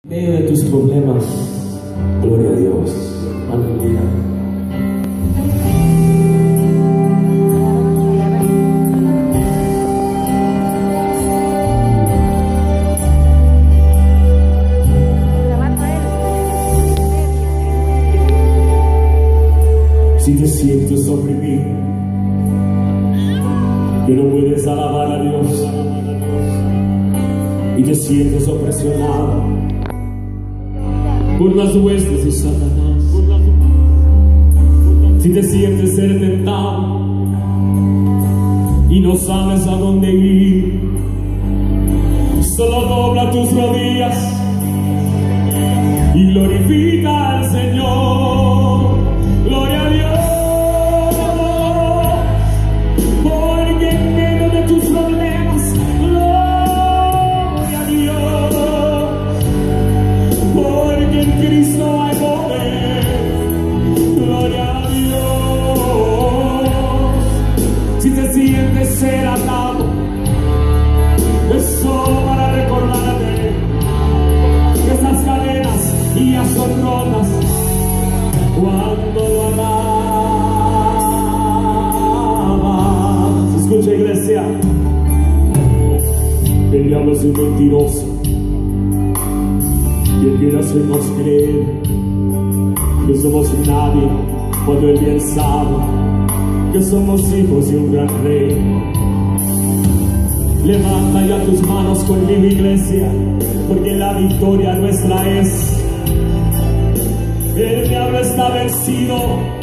En medio de tus problemas, gloria a Dios. Aleluya. Si te sientes oprimido, que no puedes alabar a Dios, y te sientes opresionado por las huestes de Satanás, si te sientes ser tentado y no sabes a dónde ir, solo dobla tus rodillas y glorifica al Señor. Gloria a Dios, porque en medio de tus problemas, gloria a Dios, porque en Cristo hay poder. Gloria a Dios. Si te sientes ser atado, es solo para recordarte que esas cadenas ya son rotas cuando lo alabas. Escucha, iglesia, el diablo es un mentiroso y él quiere hacernos creer que somos nadie, cuando él bien sabe que somos hijos de un gran rey. Levanta ya tus manos conmigo, iglesia, porque la victoria nuestra es. El diablo está vencido.